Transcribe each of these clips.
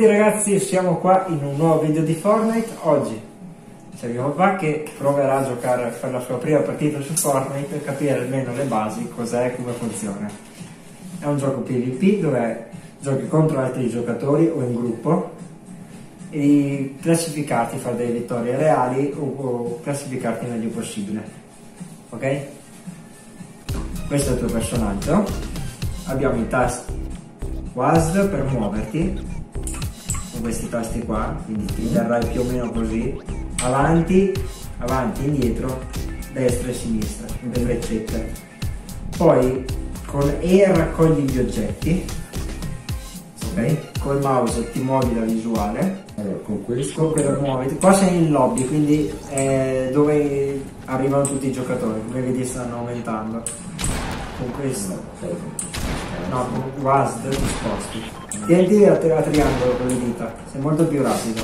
tutti ragazzi, siamo qua in un nuovo video di Fortnite. Oggi c'è mio papà che proverà a giocare per la sua prima partita su Fortnite per capire almeno le basi, cos'è e come funziona. È un gioco PvP dove giochi contro altri giocatori o in gruppo e classificarti, fare delle vittorie reali o classificarti il meglio possibile. Ok? Questo è il tuo personaggio. Abbiamo i tasti WASD per muoverti, con questi tasti qua, quindi ti terrai più o meno così, avanti, indietro, destra e sinistra, con delle freccette. Poi con E raccogli gli oggetti, ok? Col mouse ti muovi la visuale. Allora, con questo muoviti. Qua sei in lobby, quindi è dove arrivano tutti i giocatori, come vedi stanno aumentando. Con questo no, con WASD ti sposti. Tienti a triangolo con le dita, sei molto più rapido.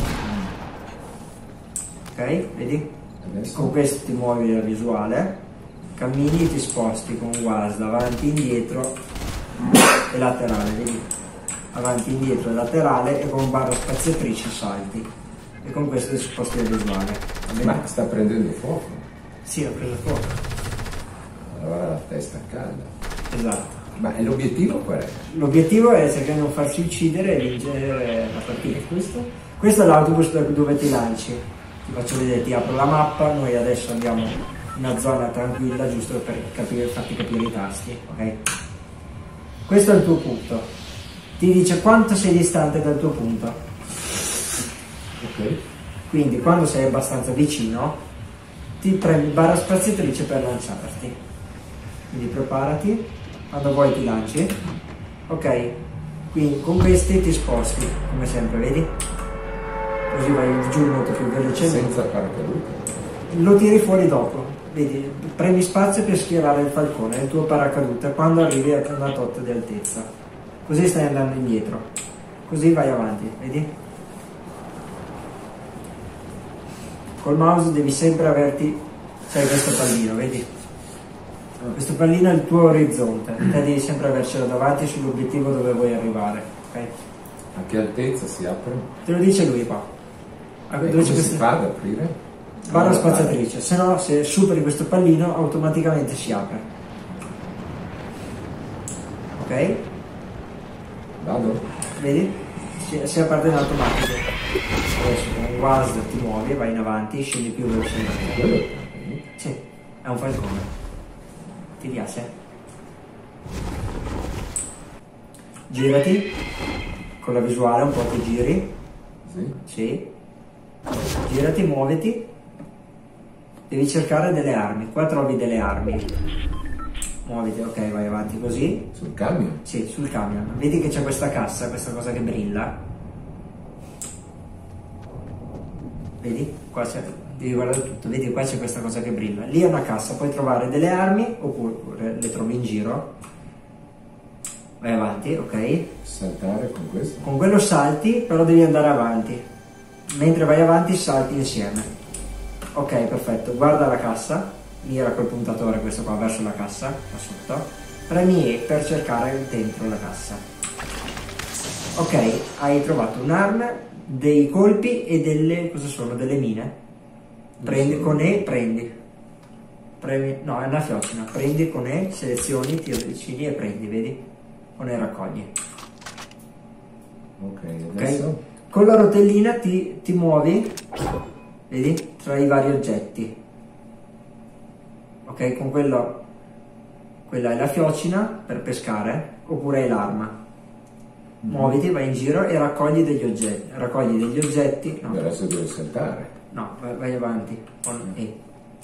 Ok, vedi? adesso Con questo ti muovi la visuale, cammini e ti sposti con WASD avanti, indietro e laterale, vedi? Avanti, indietro e laterale, e con barra spaziatrice salti. E con questo ti sposti la visuale. ma sta prendendo fuoco, Sì, ho preso fuoco. allora la testa calda. Esatto. Ma l'obiettivo qual è? L'obiettivo è cercare di non farsi uccidere e vincere la partita. Questo è l'autobus dove ti lanci. Ti faccio vedere, ti apro la mappa. Noi adesso andiamo in una zona tranquilla, giusto per farti capire i tasti, ok? Questo è il tuo punto. Ti dice quanto sei distante dal tuo punto. Ok. Quindi quando sei abbastanza vicino ti premi barra spaziatrice per lanciarti. Quindi preparati, quando vuoi ti lanci. Ok, quindi con questi ti sposti, come sempre, vedi? Così vai giù molto più velocemente. Senza paracadute. Lo tiri fuori dopo, vedi? Premi spazio per schierare il falcone, il tuo paracadute, quando arrivi a una tot di altezza. Così stai andando indietro. Così vai avanti, vedi? Col mouse devi sempre averti, c'hai questo pallino, vedi? Questo pallino è il tuo orizzonte, te devi sempre avercelo davanti sull'obiettivo dove vuoi arrivare, ok? A che altezza si apre? Te lo dice lui qua. E come si fa ad aprire? Barra spaziatrice, se no se superi questo pallino automaticamente si apre. Ok? Vado? Vedi? Si apre in automatico. Adesso con WASD ti muovi, vai in avanti, scendi più velocemente. Quello? Sì, è un falcone. Ti piace? Girati, con la visuale un po' ti giri. Sì. Sì. Girati, muoviti. Devi cercare delle armi. Qua trovi delle armi. Muoviti, ok, vai avanti così. Sul camion? Sì, sul camion. Vedi che c'è questa cassa, questa cosa che brilla. Vedi? Qua c'è, devi guardare tutto. Vedi, qua c'è questa cosa che brilla. Lì è una cassa, puoi trovare delle armi oppure le trovi in giro. Vai avanti, ok? Saltare con questo? Con quello salti, però devi andare avanti. Mentre vai avanti salti insieme. Ok, perfetto. Guarda la cassa. Mira col puntatore questo qua verso la cassa, qua sotto. Premi E per cercare dentro la cassa. Ok, hai trovato un'arma, dei colpi e delle... cosa sono? Delle mine. Prendi con E, prendi. Premi, no, è una fiocina. Prendi con E, selezioni, ti avvicini e prendi, vedi? Con E raccogli. Ok, adesso? Ok? Con la rotellina ti muovi, vedi? Tra i vari oggetti. Ok, con quello, quella è la fiocina per pescare, oppure è l'arma. Muoviti, vai in giro e raccogli degli oggetti. Raccogli degli oggetti. No, Adesso devo saltare. no, vai avanti con E.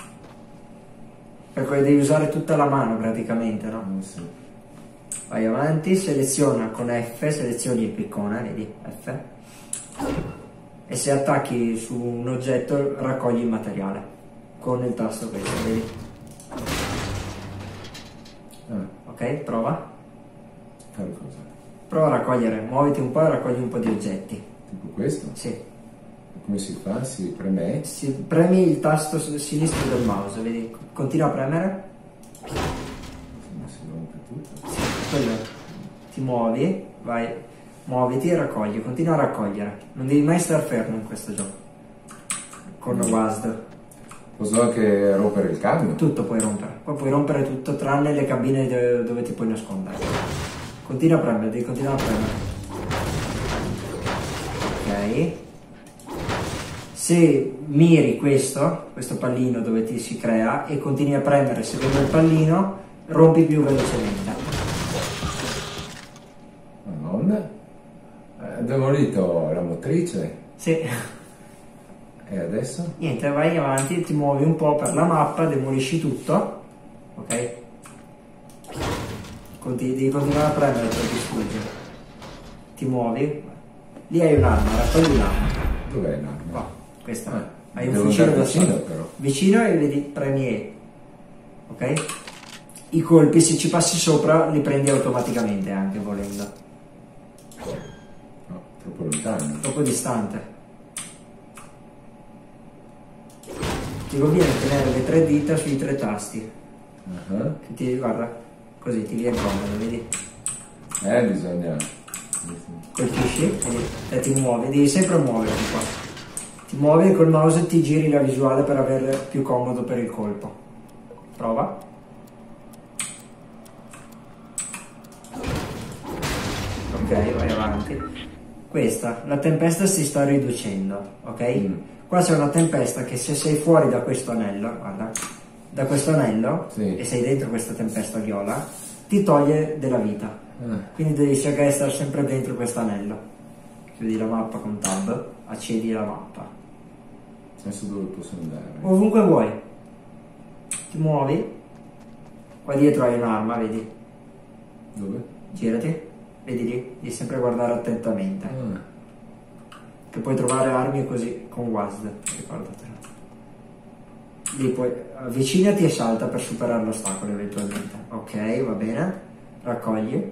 Per cui devi usare tutta la mano praticamente, no? Sì. Vai avanti, seleziona con F, selezioni il piccone, vedi? F. E se attacchi su un oggetto raccogli il materiale con il tasto questo, vedi? Ok, prova. Fare cosa? Prova a raccogliere, muoviti un po' e raccogli un po' di oggetti. Tipo questo? Sì. Come si fa? Si preme? Premi il tasto sinistro del mouse, vedi? Continua a premere. Ma si rompe tutto. Quello. Ti muovi, vai muoviti e raccogli, continua a raccogliere, non devi mai star fermo in questo gioco con WASD. Posso anche rompere il camion? Tutto puoi rompere, poi puoi rompere tutto tranne le cabine dove ti puoi nascondere. Continua a premere, devi continuare a premere. Ok, se miri questo pallino dove ti si crea e continui a premere seguendo il pallino, rompi più velocemente. Madonna, ha demolito la motrice. Sì. E adesso? Niente, vai avanti, ti muovi un po' per la mappa, demolisci tutto, ok? Devi continuare a premere per distruggere. Ti muovi, lì hai un'arma, raccogli un'arma. Dov'è l'arma? Qua, questa. Ah, Hai un devo fucile andare da vicino, solo. però. Vicino e vedi, premi E, ok? I colpi, se ci passi sopra, li prendi automaticamente anche volendo. No, troppo lontano. Troppo distante. Ti conviene tenere le 3 dita sui 3 tasti. Che guarda, così ti viene comodo, vedi? Bisogna... Colpisci e ti muovi, devi sempre muoverti qua. Ti muovi e col mouse ti giri la visuale per avere più comodo per il colpo. Prova. Ok, vai avanti. Questa, la tempesta si sta riducendo, ok? Qua c'è una tempesta che se sei fuori da questo anello, guarda, da questo anello, sì, e sei dentro questa tempesta viola, ti toglie della vita. Quindi devi cercare di stare sempre dentro questo anello. Chiudi la mappa con tab, accedi la mappa. Adesso dove posso andare? Ovunque vuoi. Ti muovi. Qua dietro hai un'arma, vedi? Dove? Girati. Vedi lì? Devi sempre guardare attentamente. Che puoi trovare armi così con WASD, ricordatelo. Lì poi avvicinati e salta per superare l'ostacolo eventualmente. Ok, va bene. Raccogli.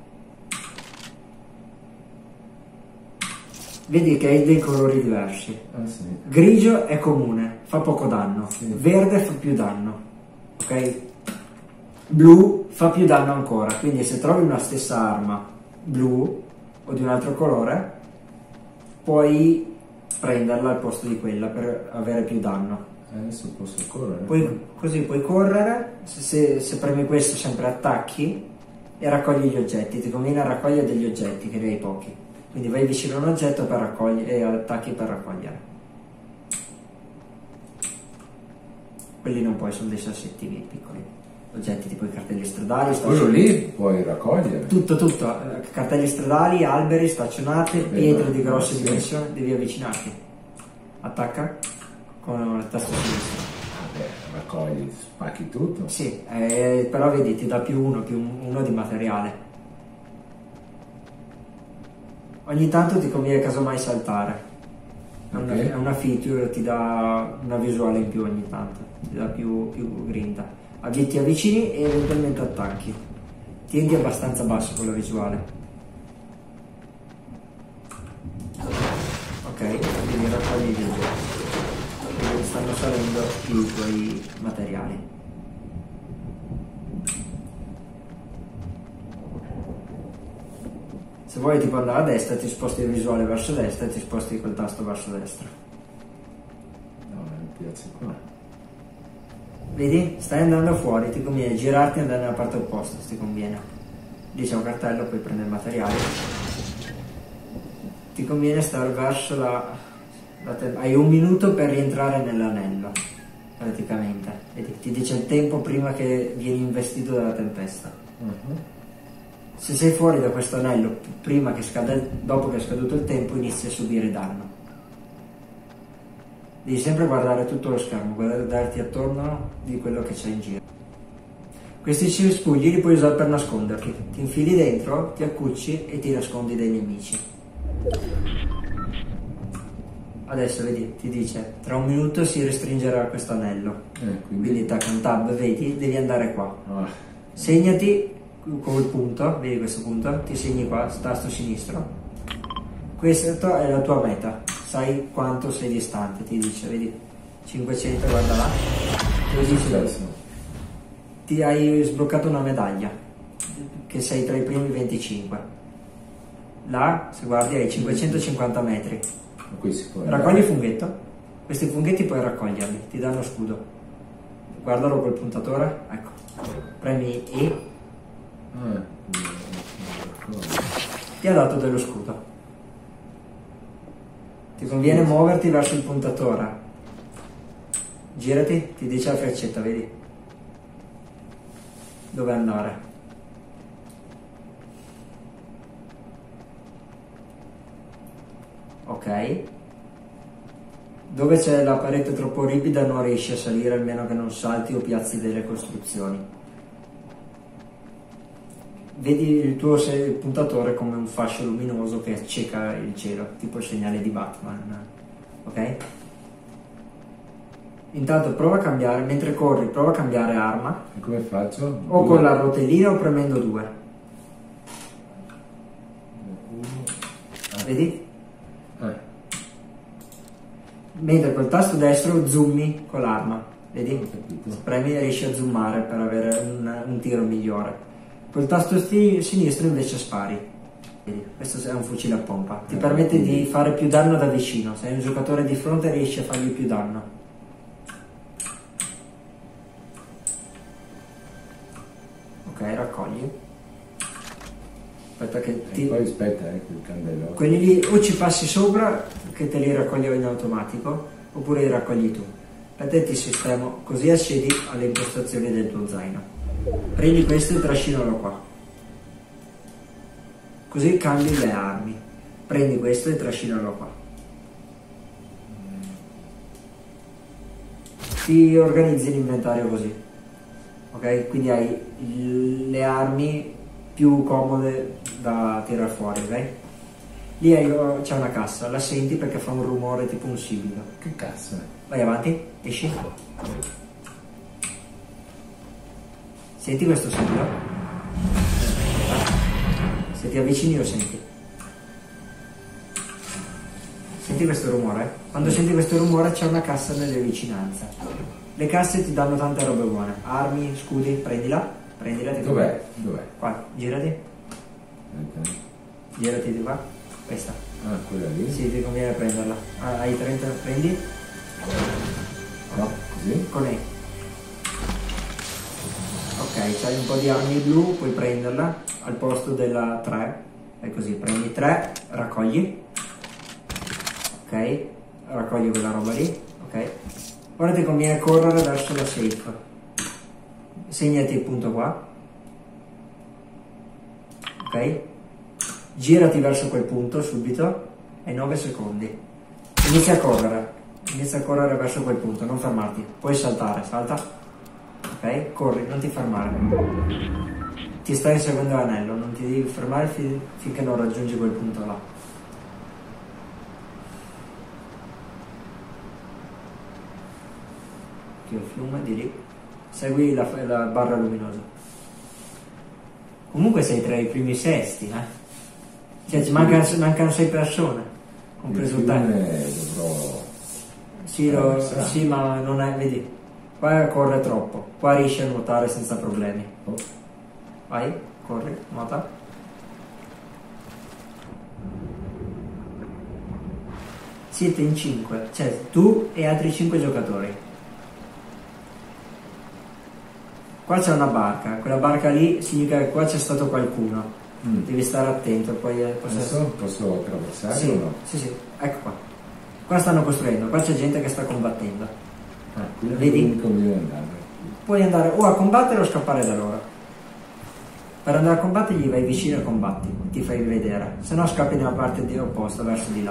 Vedi che hai dei colori diversi. Sì. Grigio è comune, fa poco danno. Sì. Verde fa più danno. Ok? Blu fa più danno ancora. Quindi se trovi una stessa arma blu o di un altro colore, puoi prenderla al posto di quella per avere più danno. Adesso posso correre. Così puoi correre, se premi questo sempre attacchi e raccogli gli oggetti. Ti conviene raccogliere degli oggetti, che ne hai pochi. Quindi vai vicino a un oggetto per raccogliere e attacchi per raccogliere. Quelli non puoi, sono dei sassettini piccoli. Oggetti tipo i cartelli stradali. Quello lì puoi raccogliere? Tutto. Cartelli stradali, alberi, staccionate, pietre di grosse dimensioni, devi avvicinarti. Attacca con il tasto sinistro. Raccogli, spacchi tutto? Sì, però vedi, ti dà più uno di materiale. Ogni tanto ti conviene casomai saltare. È una feature, ti dà una visuale in più ogni tanto, ti dà più grinta. Ti avvicini e eventualmente attacchi. Tieni abbastanza basso con la visuale. Ok, quindi raccogli gli oggetti. Stanno salendo i tuoi materiali. Se vuoi tipo andare a destra, ti sposti il visuale verso destra e ti sposti col tasto verso destra. No, mi piace qua. Vedi? Stai andando fuori, ti conviene girarti e andare nella parte opposta, se ti conviene. Lì c'è un cartello, puoi prendere il materiale. Ti conviene stare verso hai 1 minuto per rientrare nell'anello, praticamente. Vedi? Ti dice il tempo prima che vieni investito dalla tempesta. Se sei fuori da questo anello, dopo che è scaduto il tempo, inizi a subire danno. Devi sempre guardare tutto lo schermo, guardarti attorno di quello che c'è in giro. Questi cespugli li puoi usare per nasconderti. Ti infili dentro, ti accucci e ti nascondi dai nemici. Adesso vedi, ti dice, tra 1 minuto si restringerà questo anello. Quindi con tab, vedi, devi andare qua. Segnati con il punto, vedi questo punto? Ti segni qua, tasto sinistro. Questa è la tua meta. Sai quanto sei distante, ti dice, vedi, 500, guarda là, ti hai sbloccato una medaglia, che sei tra i primi 25. là, se guardi, hai 550 metri. Ma qui si può Raccogli il funghetto. Questi funghetti puoi raccoglierli, ti danno scudo. Guardalo col puntatore, ecco. Premi E, ti ha dato dello scudo. Ti conviene muoverti verso il puntatore. Girati, ti dice la freccetta, vedi? Dove andare? Ok. Dove c'è la parete troppo ripida non riesci a salire, almeno che non salti o piazzi delle costruzioni. Vedi il tuo puntatore come un fascio luminoso che acceca il cielo, tipo il segnale di Batman. Ok? Intanto prova a cambiare, mentre corri, prova a cambiare arma. E come faccio? O con la rotellina o premendo 2. Vedi? Mentre col tasto destro zoomi con l'arma, vedi? Se premi riesci a zoomare per avere un tiro migliore. Col tasto sinistro invece spari. Vedi? Questo è un fucile a pompa, ti permette di fare più danno da vicino. Se hai un giocatore di fronte riesci a fargli più danno. Ok, raccogli. Aspetta che ti... E poi aspetta, il candello. Quelli lì o ci passi sopra che te li raccogli in automatico, oppure li raccogli tu. Per te ti sistemo, così accedi alle impostazioni del tuo zaino. Prendi questo e trascinalo qua. Così cambi le armi. Prendi questo e trascinalo qua. Ti organizzi l'inventario così. Ok? Quindi hai le armi più comode da tirare fuori, ok? Lì c'è una cassa, la senti perché fa un rumore tipo un sibilo. Che cazzo è? Vai avanti, esci. Senti questo sibilo? Se ti avvicini lo senti. Senti questo rumore? Quando senti questo rumore c'è una cassa nelle vicinanze. Le casse ti danno tante robe buone. Armi, scudi, prendila. Prendila, ti Dov'è? Dov'è? Qua, girati. Ok. Girati di qua. Questa. Ah, quella lì? Sì, ti conviene prenderla. Ah, hai 30, prendi. No, così? Con E. Ok, c'hai un po' di armi blu, puoi prenderla al posto della 3. E così, prendi 3, raccogli. Ok, raccogli quella roba lì. Ok. Ora ti conviene correre verso la safe. Segnati il punto qua. Ok. Girati verso quel punto subito. E 9 secondi. Inizia a correre. Inizia a correre verso quel punto, non fermarti. Puoi saltare, salta. Ok, corri, non ti fermare. Ti stai inseguendo l'anello, non ti devi fermare finché non raggiungi quel punto là. Qui il fiume di lì. Segui la barra luminosa. Comunque sei tra i primi sesti, Cioè ci mancano 6 persone, compreso te. Dovrò... Sì, ma non è, vedi, qua corre troppo, qua riesci a nuotare senza problemi. Oh. Vai, corri, nuota. Siete in 5, cioè tu e altri 5 giocatori. Qua c'è una barca, quella barca lì significa che qua c'è stato qualcuno. Devi stare attento, poi Posso attraversare sì, o no? sì, ecco qua. Qua stanno costruendo, qua c'è gente che sta combattendo. Quindi Vedi? mi conviene andare. Puoi andare o a combattere o a scappare da loro. Per andare a combattere gli vai vicino e combatti, ti fai vedere, se no scappi nella parte opposta, verso di là.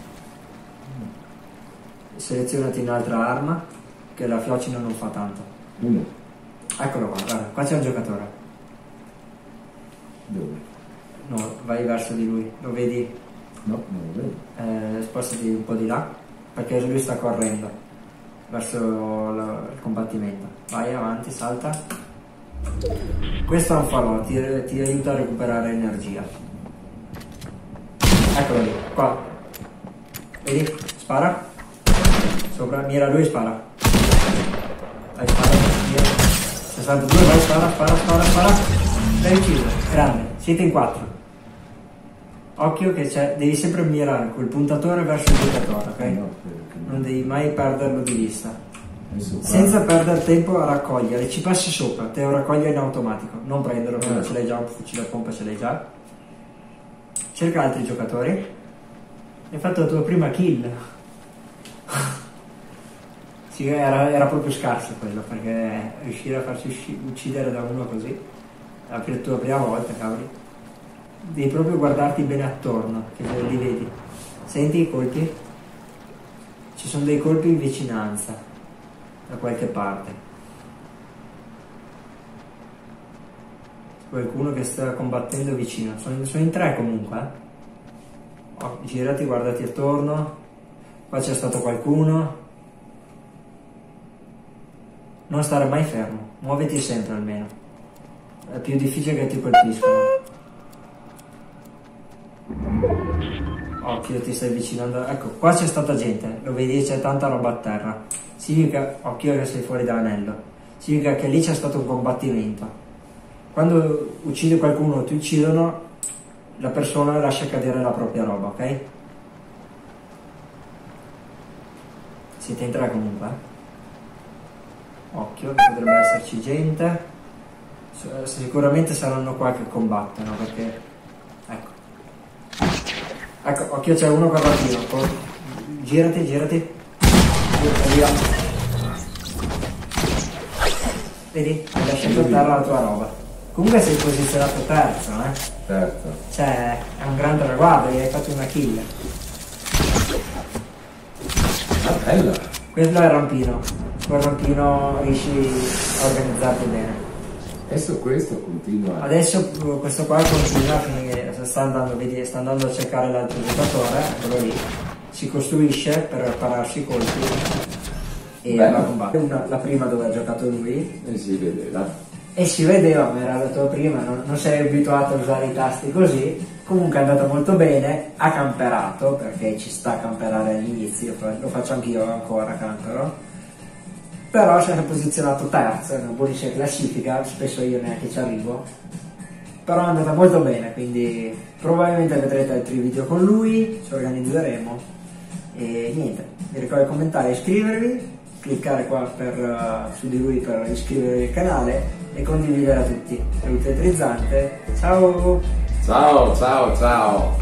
Selezionati un'altra arma, che la fiocina non fa tanto. Uno. Eccolo qua, guarda, qua c'è un giocatore. Dove? No, vai verso di lui, lo vedi? No, non lo vedo. Spostati un po' di là, perché lui sta correndo verso il combattimento. Vai avanti, salta. Questo è un falò, ti aiuta a recuperare energia. Eccolo lì, qua. Vedi? Spara. Sopra, mira lui e spara. Vai, spara, mira. 62, vai, spara. L'hai ucciso, grande, siete in 4. occhio che devi sempre mirare col puntatore verso il giocatore, ok? No, Non devi mai perderlo di vista. adesso qua. Senza perdere tempo a raccogliere, ci passi sopra, te lo raccogli in automatico, non prenderlo perché ce l'hai già, un fucile a pompa ce l'hai già. Cerca altri giocatori. Hai fatto la tua prima kill. Sì, era proprio scarso quello, perché riuscire a farsi uccidere da uno così è la tua prima volta, cavoli. Devi proprio guardarti bene attorno, che li vedi. Senti i colpi? Ci sono dei colpi in vicinanza, da qualche parte. Qualcuno che sta combattendo vicino. Sono in 3 comunque. Girati, guardati attorno. Qua c'è stato qualcuno. Non stare mai fermo, muoviti sempre almeno. È più difficile che ti colpiscono. Occhio, ti stai avvicinando. Ecco, qua c'è stata gente, lo vedi, c'è tanta roba a terra. Significa, occhio che sei fuori dall'anello. Significa che lì c'è stato un combattimento. Quando uccidi qualcuno o ti uccidono, la persona lascia cadere la propria roba, ok? Siete in 3 comunque. Occhio, potrebbe esserci gente. Sicuramente saranno qua che combattono, perché ecco, occhio, c'è uno qua bambino. Girati via. Vedi? Hai lasciato a terra la tua roba. Comunque sei posizionato terzo, Certo. Cioè, è un gran traguardo, hai fatto una kill. Ah, bella. Quello è il rampino. Col rampino riesci a organizzarti bene. Adesso questo continua. Adesso questo qua continua a finire, sta andando a cercare l'altro giocatore, eccolo lì. Si costruisce per pararsi i colpi e va a combattere. La prima dove ha giocato lui. E si vedeva. E si vedeva, ma era la tua prima, non sei abituato a usare i tasti così. Comunque è andata molto bene, ha camperato, perché ci sta a camperare all'inizio, lo faccio anch'io ancora, campero. Però si è posizionato terzo, è una buonissima classifica, spesso io neanche ci arrivo. Però è andata molto bene, quindi probabilmente vedrete altri video con lui, ci organizzeremo. E niente, vi ricordo di commentare e iscrivervi, cliccare qua su di lui per iscrivervi al canale e condividere a tutti. Salute Trizzante, ciao! Ciao, ciao, ciao.